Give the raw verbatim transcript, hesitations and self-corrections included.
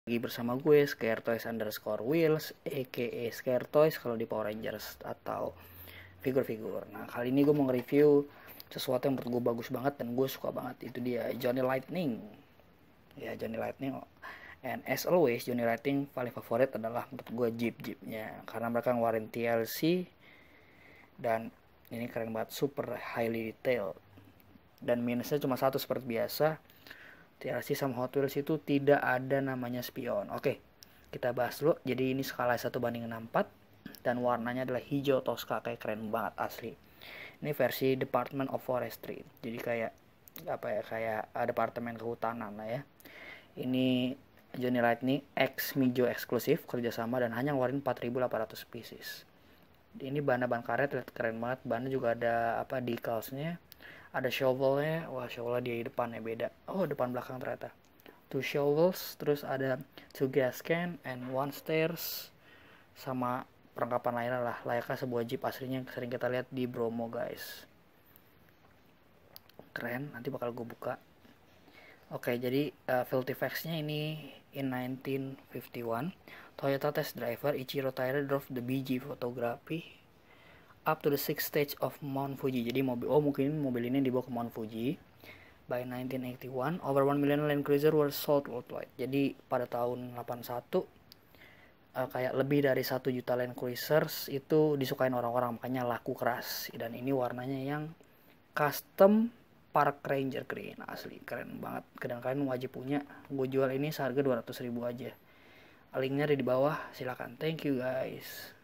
Lagi bersama gue Scaretoys underscore Wheels aka Scaretoys kalau di Power Rangers atau figur-figur. Nah kali ini gue mau nge-review sesuatu yang menurut gue bagus banget dan gue suka banget. Itu dia Johnny Lightning. Ya Johnny Lightning. And as always Johnny Lightning paling favorit adalah menurut gue Jeep-Jeepnya, karena mereka ngeluarin T L C dan ini keren banget, super highly detailed. Dan minusnya cuma satu seperti biasa, T L C sama Hot Wheels itu tidak ada namanya spion. Oke, kita bahas dulu. Jadi ini skala satu banding enam puluh empat dan warnanya adalah hijau Tosca, kayak keren banget asli. Ini versi Department of Forestry. Jadi kayak apa ya, kayak uh, departemen kehutanan lah ya. Ini Johnny Lightning X Mijo eksklusif kerjasama dan hanya ngeluarin empat ribu delapan ratus pieces. Ini bahannya ban karet, lihat keren banget. Bahannya juga ada apa decalsnya. Ada shovelnya, wah shovelnya di depannya beda. Oh depan belakang ternyata. Two shovels, terus ada two gas can and one stairs, sama perlengkapan lainnya lah. Layaknya sebuah jeep aslinya yang sering kita lihat di Bromo guys. Keren, nanti bakal gue buka. Oke, jadi uh, Filthy Facts-nya ini in nineteen fifty-one, Toyota test driver Ichiro Taira drove the B G photography up to the sixth stage of Mount Fuji. Jadi mobil, oh mungkin mobil ini dibawa ke Mount Fuji. By nineteen eighty-one, over one million Land Cruiser were sold worldwide. Jadi pada tahun delapan puluh satu, uh, kayak lebih dari satu juta Land Cruisers itu disukain orang-orang, makanya laku keras. Dan ini warnanya yang custom Park Ranger Green, asli keren banget. Dan kalian wajib punya. Gue jual ini seharga dua ratus ribu aja. Linknya ada di bawah, silakan. Thank you guys.